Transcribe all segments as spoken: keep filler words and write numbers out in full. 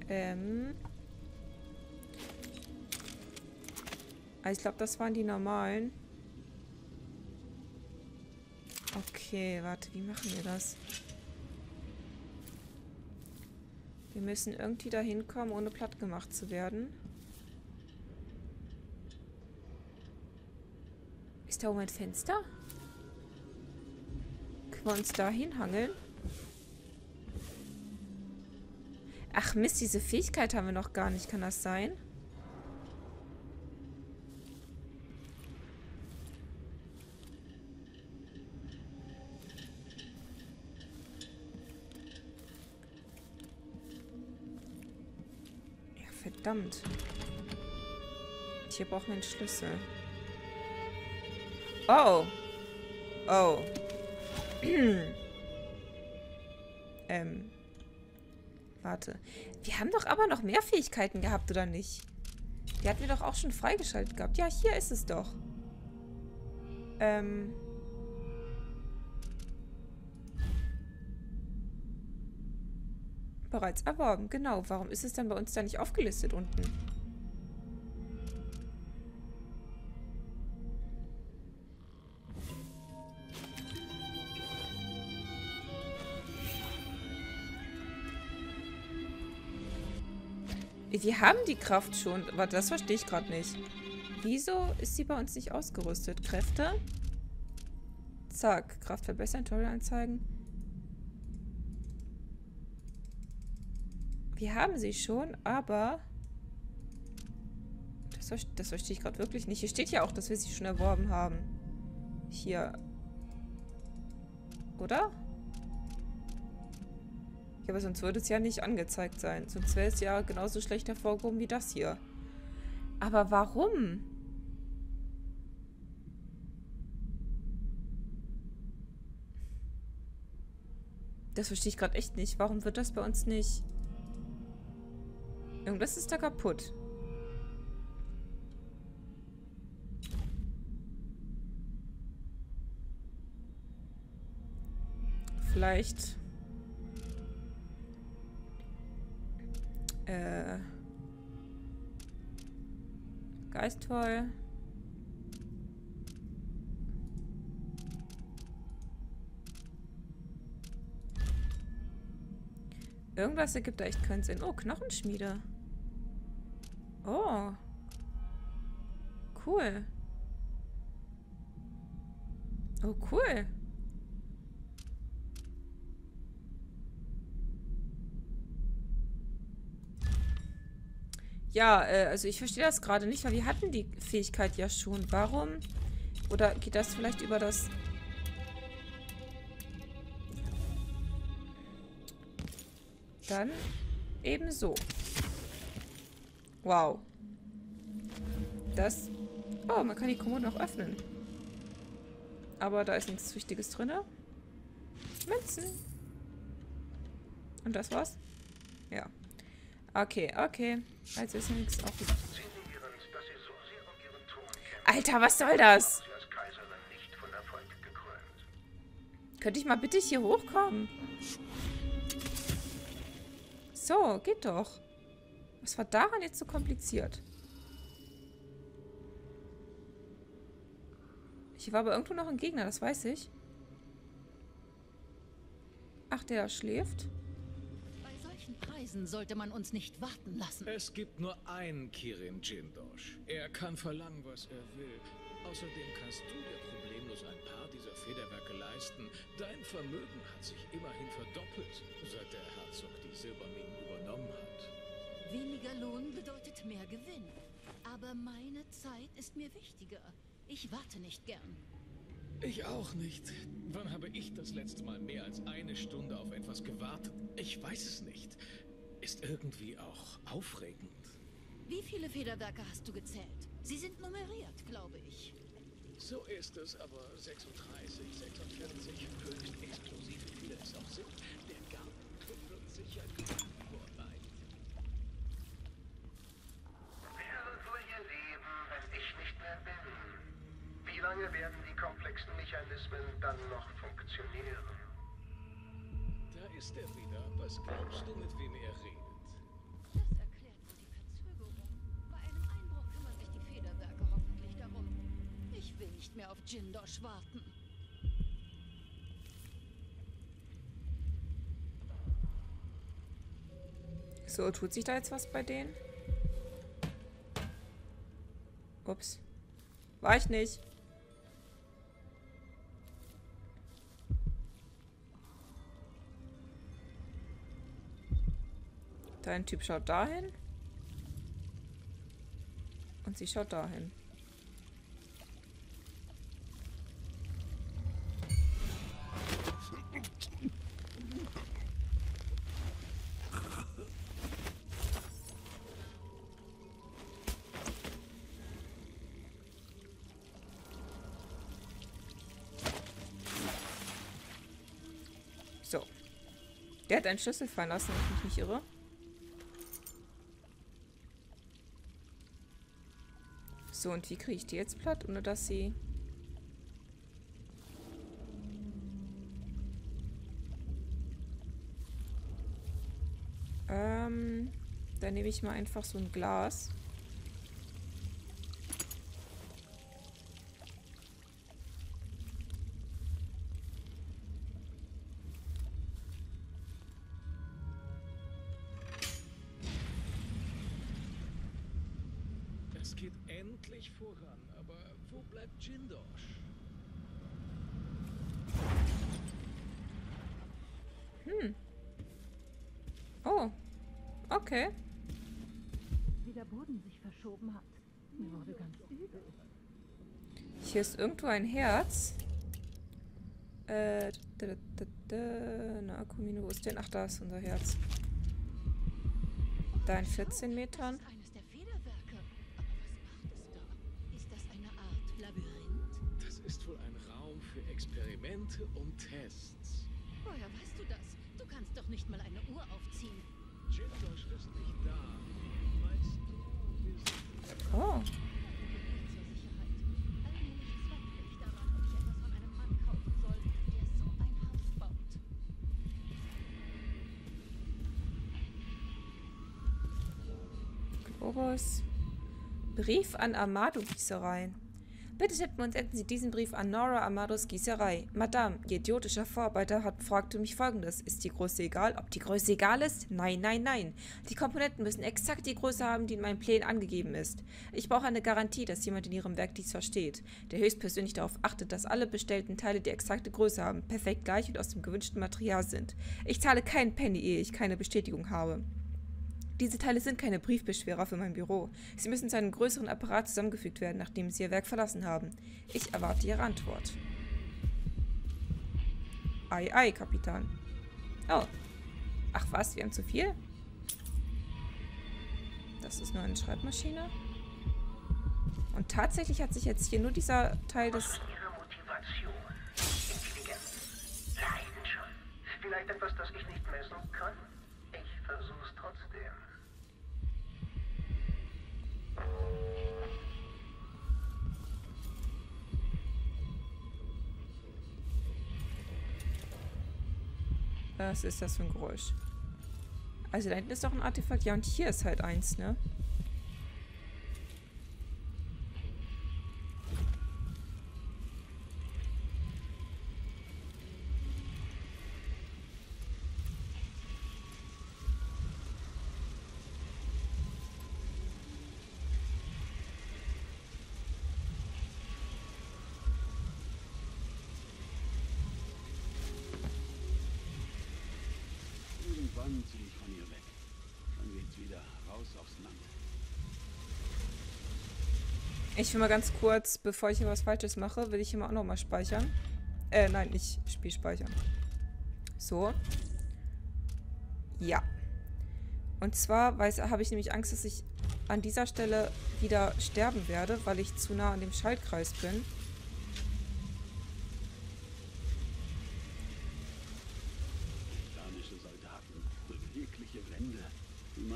Ähm. Also ich glaube, das waren die normalen. Okay, warte, wie machen wir das? Wir müssen irgendwie da hinkommen, ohne platt gemacht zu werden. Ist da oben ein Fenster? Können wir uns da hinhangeln? Ach Mist, diese Fähigkeit haben wir noch gar nicht. Kann das sein? Ja, verdammt. Hier brauchen wir einen Schlüssel. Oh. Oh. ähm. Warte. Wir haben doch aber noch mehr Fähigkeiten gehabt, oder nicht? Die hatten wir doch auch schon freigeschaltet gehabt. Ja, hier ist es doch. Ähm. Bereits erworben, genau. Warum ist es dann bei uns da nicht aufgelistet unten? Wir haben die Kraft schon. Aber das verstehe ich gerade nicht. Wieso ist sie bei uns nicht ausgerüstet? Kräfte? Zack. Kraft verbessern, Tutorial anzeigen. Wir haben sie schon, aber... Das, das verstehe ich gerade wirklich nicht. Hier steht ja auch, dass wir sie schon erworben haben. Hier. Oder? Ja, aber sonst würde es ja nicht angezeigt sein. Sonst wäre es ja genauso schlecht hervorgehoben wie das hier. Aber warum? Das verstehe ich gerade echt nicht. Warum wird das bei uns nicht... Irgendwas ist da kaputt. Vielleicht... Äh... Geistvoll. Irgendwas ergibt da echt keinen Sinn. Oh, Knochenschmiede. Oh. Cool. Oh, cool. Ja, äh, also ich verstehe das gerade nicht, weil wir hatten die Fähigkeit ja schon. Warum? Oder geht das vielleicht über das... Dann ebenso. Wow. Das... Oh, man kann die Kommode noch öffnen. Aber da ist nichts Wichtiges drin. Münzen. Und das war's? Ja. Okay, okay. Also ist ja nichts offen. Alter, was soll das? Könnte ich mal bitte hier hochkommen? So, geht doch. Was war daran jetzt so kompliziert? Hier war aber irgendwo noch ein Gegner, das weiß ich. Ach, der schläft. Bei solchen Preisen sollte man uns nicht warten lassen. Es gibt nur einen Kirin Jindosh. Er kann verlangen, was er will. Außerdem kannst du dir problemlos ein paar dieser Federwerke leisten. Dein Vermögen hat sich immerhin verdoppelt, seit der Herzog die Silberminen übernommen hat. Weniger Lohn bedeutet mehr Gewinn. Aber meine Zeit ist mir wichtiger. Ich warte nicht gern. Ich auch nicht. Wann habe ich das letzte Mal mehr als eine Stunde auf etwas gewartet? Ich weiß es nicht. Ist irgendwie auch aufregend. Wie viele Federwerke hast du gezählt? Sie sind nummeriert, glaube ich. So ist es, aber sechsunddreißig, sechsundvierzig, höchst explosiv, wie viele es auch sind. Der Garten wird sicher nicht vorbei. Wer soll hier leben, wenn ich nicht mehr bin? Wie lange werden die komplexen Mechanismen dann noch funktionieren? Da ist er wieder. Was glaubst du, mit wem er redet? Das mehr auf Jindosh warten. So, tut sich da jetzt was bei denen? Ups. War ich nicht. Dein Typ schaut dahin. Und sie schaut dahin. So. Der hat einen Schlüssel fallen lassen, wenn ich mich nicht irre. So, und wie kriege ich die jetzt platt, ohne dass sie... Ähm, dann nehme ich mal einfach so ein Glas. Es geht endlich voran, aber wo bleibt Jindosh? Hm. Oh. Okay. Wie der Boden sich verschoben hat. Mir wurde ganz übel. Hier ist irgendwo ein Herz. Äh, da, da, da, da. Na, Akumino, wo ist denn? Ach, da ist unser Herz. Da in vierzehn Metern. Das ist eines der Federwerke. Aber was macht es da? Ist das eine Art Labyrinth? Das ist wohl ein Raum für Experimente und Tests. Woher weißt du das? Du kannst doch nicht mal eine Uhr aufziehen. Jindosh ist nicht da. Weißt du, wir sind... Oh. Zur Sicherheit. Allmählich zweifle ich daran, ob ich etwas von einem Mann kaufen soll, der so ein Haus baut. Globus. Brief an Amado Gießereien. Bitte tippen und senden Sie diesen Brief an Nora Amados Gießerei. Madame, Ihr idiotischer Vorarbeiter hat fragte mich Folgendes. Ist die Größe egal? Ob die Größe egal ist? Nein, nein, nein. Die Komponenten müssen exakt die Größe haben, die in meinen Plänen angegeben ist. Ich brauche eine Garantie, dass jemand in Ihrem Werk dies versteht, der höchstpersönlich darauf achtet, dass alle bestellten Teile die exakte Größe haben, perfekt gleich und aus dem gewünschten Material sind. Ich zahle keinen Penny, ehe ich keine Bestätigung habe. Diese Teile sind keine Briefbeschwerer für mein Büro. Sie müssen zu einem größeren Apparat zusammengefügt werden, nachdem Sie Ihr Werk verlassen haben. Ich erwarte Ihre Antwort. Ei, ei, Kapitän. Oh. Ach was, wir haben zu viel? Das ist nur eine Schreibmaschine. Und tatsächlich hat sich jetzt hier nur dieser Teil des... Ihre Motivation, Intelligenz, Leiden schon. Vielleicht etwas, das ich nicht messen kann? Ich versuch's trotzdem. Was ist das für ein Geräusch? Also da hinten ist doch ein Artefakt. Ja, und hier ist halt eins, ne? Irgendwann ziehe ich von ihr weg. Dann geht's wieder raus aufs Land. Ich will mal ganz kurz, bevor ich hier was Falsches mache, will ich hier mal auch nochmal speichern. Äh, nein, nicht Spiel speichern. So. Ja. Und zwar habe ich nämlich Angst, dass ich an dieser Stelle wieder sterben werde, weil ich zu nah an dem Schaltkreis bin. Danische Soldaten, bewegliche Wände. Immer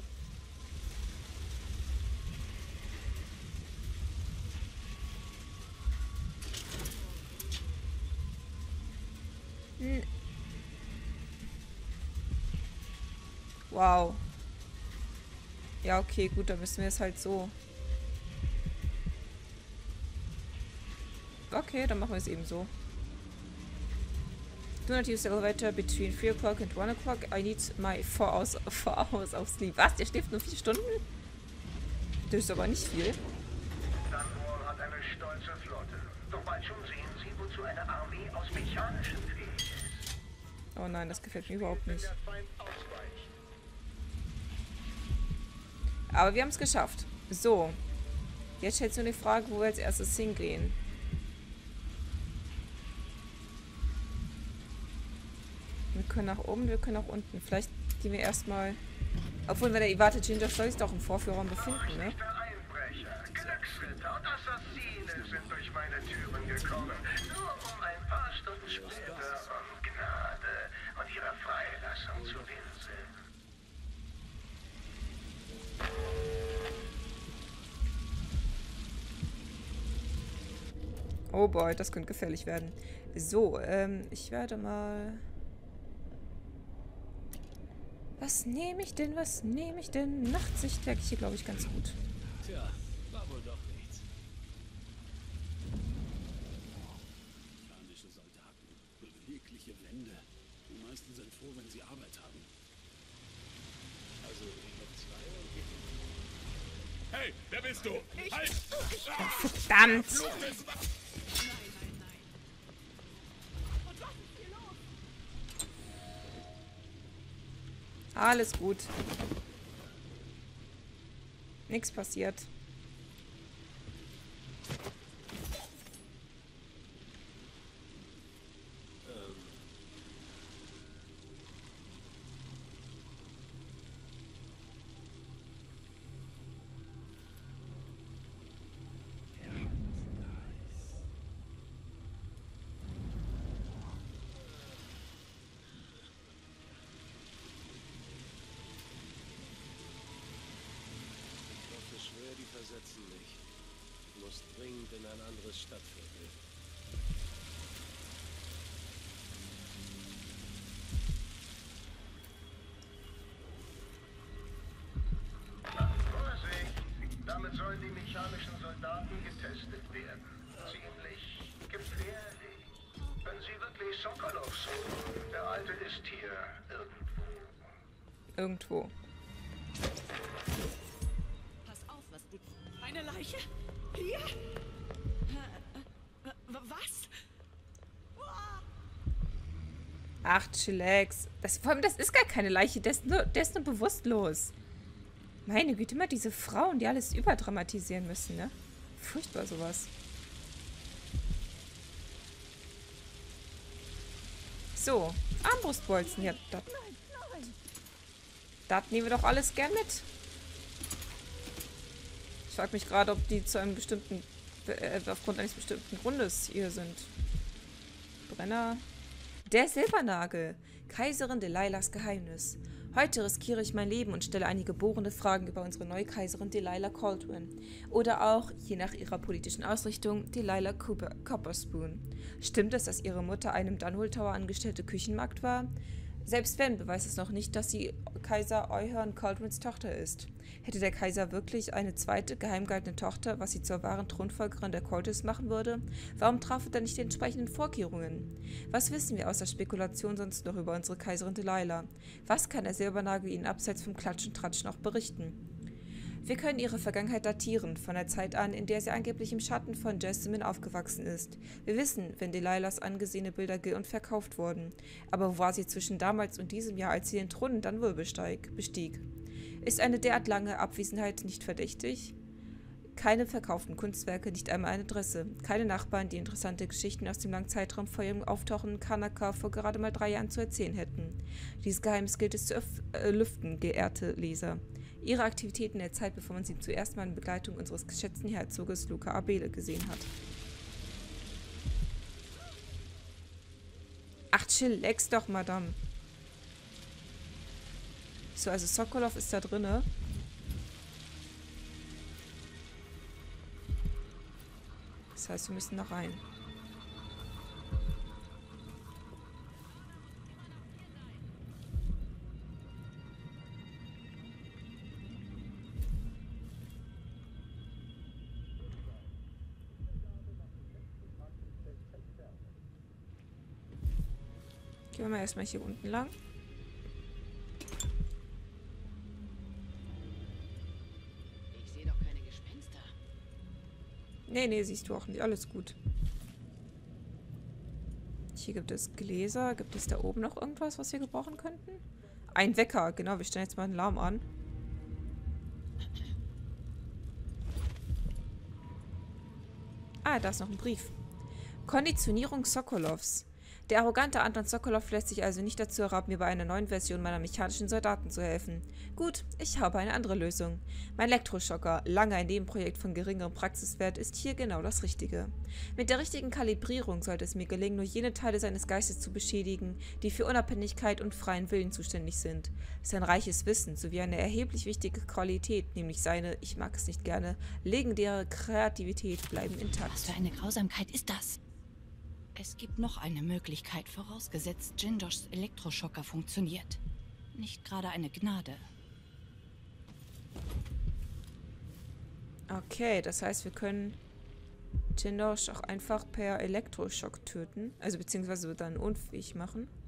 Hm. Wow. Ja, okay, gut, dann müssen wir es halt so. Okay. Okay, dann machen wir es eben so. Do not use the elevator between three o'clock and one o'clock. I need my four hours, four hours of sleep. Was? Der schläft nur vier Stunden? Das ist aber nicht viel. Dunwall hat eine stolze Flotte. Doch bald schon sehen Sie, wozu eine Armee aus Mechanischen fähig ist. Oh nein, das gefällt mir überhaupt nicht. Der Feind ausweicht. Aber wir haben es geschafft. So. Jetzt stellt sich nur die Frage, wo wir als erstes hingehen. Wir können nach oben, wir können nach unten. Vielleicht gehen wir erstmal... Obwohl, wenn der Iwate Jinja soll sich doch im Vorführraum befinden, ne? Der Einbrecher, Glücksritter und Assassine sind durch meine Türen gekommen. Nur um ein paar Stunden später um Gnade und ihre Freilassung zu winseln. Oh boy, das könnte gefährlich werden. So, ähm, ich werde mal... Was nehme ich denn? Was nehme ich denn? Nachtsicht merke ich hier, glaube ich, ganz gut. Tja, war wohl doch nichts. Mechanische Soldaten, bewegliche Wände. Die meisten sind froh, wenn sie Arbeit haben. Also, ich hab zwei und ich... Hey, wer bist du? Halt! Verdammt! Alles gut. Nichts passiert. Ich schwöre, die versetzen mich. Ich muss dringend in ein anderes Stadtviertel. Vorsicht! Damit sollen die mechanischen Soldaten getestet werden. Ziemlich gefährlich. Wenn Sie wirklich Sokolov suchen, der Alte ist hier irgendwo. Irgendwo. Pass auf, was du... Eine Leiche? Hier? Äh, äh, was? Ach, chillax. Das, vor allem, das ist gar keine Leiche. Der ist nur, der ist nur bewusstlos. Meine Güte, immer diese Frauen, die alles überdramatisieren müssen, ne? Furchtbar sowas. So, Armbrustbolzen. Ja, das, das nehmen wir doch alles gern mit. Ich frage mich gerade, ob die zu einem bestimmten, äh, aufgrund eines bestimmten Grundes hier sind. Brenner. Der Silbernagel. Kaiserin Delilahs Geheimnis. Heute riskiere ich mein Leben und stelle einige bohrende Fragen über unsere neue Kaiserin Delilah Caldwin. Oder auch, je nach ihrer politischen Ausrichtung, Delilah Cooper Copperspoon. Stimmt es, dass ihre Mutter einem Dunwall Tower angestellte Küchenmagd war? Selbst wenn, beweist es noch nicht, dass sie Kaiser Euhern Caldwins Tochter ist. Hätte der Kaiser wirklich eine zweite, geheim gehaltene Tochter, was sie zur wahren Thronfolgerin der Coltis machen würde? Warum traf er dann nicht die entsprechenden Vorkehrungen? Was wissen wir außer Spekulation sonst noch über unsere Kaiserin Delilah? Was kann der Silbernagel ihnen abseits vom Klatschen-Tratschen noch berichten? Wir können ihre Vergangenheit datieren, von der Zeit an, in der sie angeblich im Schatten von Jessamine aufgewachsen ist. Wir wissen, wenn Delilahs angesehene Bilder ge- und verkauft wurden. Aber wo war sie zwischen damals und diesem Jahr, als sie den Thron dann wohl besteig, bestieg? Ist eine derart lange Abwesenheit nicht verdächtig? Keine verkauften Kunstwerke, nicht einmal eine Adresse. Keine Nachbarn, die interessante Geschichten aus dem langen Zeitraum vor ihrem Auftauchen in Kanaka vor gerade mal drei Jahren zu erzählen hätten. Dieses Geheimnis gilt es zu öff- äh, lüften, geehrte Leser. Ihre Aktivitäten der Zeit, bevor man sie zuerst mal in Begleitung unseres geschätzten Herzoges Luca Abele gesehen hat. Ach, chillax doch, Madame. So, also Sokolov ist da drinne. Das heißt, wir müssen da rein. Gehen wir mal erstmal hier unten lang. Ich sehe doch keine Gespenster. Nee, nee, siehst du auch nicht. Alles gut. Hier gibt es Gläser. Gibt es da oben noch irgendwas, was wir gebrauchen könnten? Ein Wecker. Genau, wir stellen jetzt mal einen Alarm an. Ah, da ist noch ein Brief. Konditionierung Sokolovs. Der arrogante Anton Sokolov lässt sich also nicht dazu herab, mir bei einer neuen Version meiner mechanischen Soldaten zu helfen. Gut, ich habe eine andere Lösung. Mein Elektroschocker, lange ein Nebenprojekt von geringerem Praxiswert, ist hier genau das Richtige. Mit der richtigen Kalibrierung sollte es mir gelingen, nur jene Teile seines Geistes zu beschädigen, die für Unabhängigkeit und freien Willen zuständig sind. Sein reiches Wissen sowie eine erheblich wichtige Qualität, nämlich seine, ich mag es nicht gerne, legendäre Kreativität bleiben intakt. Was für eine Grausamkeit ist das? Es gibt noch eine Möglichkeit, vorausgesetzt Jindoshs Elektroschocker funktioniert. Nicht gerade eine Gnade. Okay, das heißt, wir können Jindosh auch einfach per Elektroschock töten. Also beziehungsweise dann unfähig machen.